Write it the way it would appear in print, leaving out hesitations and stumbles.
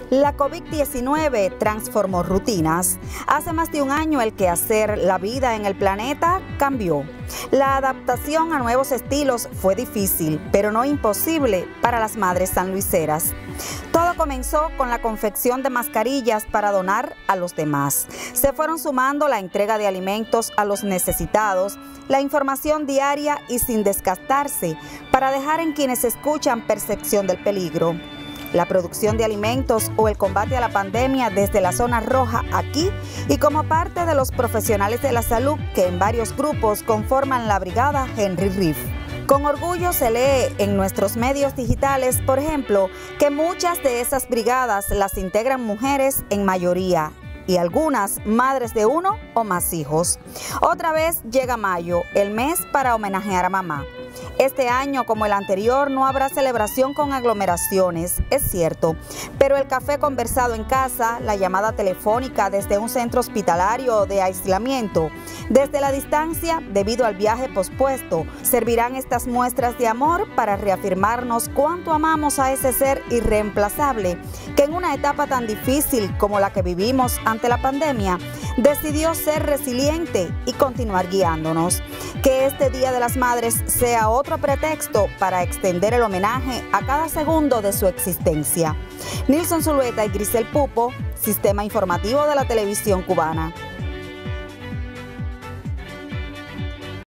La COVID-19 transformó rutinas. Hace más de un año el quehacer, la vida en el planeta cambió. La adaptación a nuevos estilos fue difícil, pero no imposible para las madres sanluiseras. Todo comenzó con la confección de mascarillas para donar a los demás. Se fueron sumando la entrega de alimentos a los necesitados, la información diaria y sin desgastarse, para dejar en quienes escuchan percepción del peligro. La producción de alimentos o el combate a la pandemia desde la zona roja aquí y como parte de los profesionales de la salud que en varios grupos conforman la brigada Henry Riff. Con orgullo se lee en nuestros medios digitales, por ejemplo, que muchas de esas brigadas las integran mujeres en mayoría y algunas madres de uno o más hijos. Otra vez llega mayo, el mes para homenajear a mamá. Este año, como el anterior, no habrá celebración con aglomeraciones, es cierto, pero el café conversado en casa, la llamada telefónica desde un centro hospitalario de aislamiento, desde la distancia debido al viaje pospuesto, servirán estas muestras de amor para reafirmarnos cuánto amamos a ese ser irreemplazable que en una etapa tan difícil como la que vivimos ante la pandemia, decidió ser resiliente y continuar guiándonos. Que este Día de las Madres sea otro pretexto para extender el homenaje a cada segundo de su existencia. Nilson Zulueta y Grisel Pupo, Sistema Informativo de la Televisión Cubana.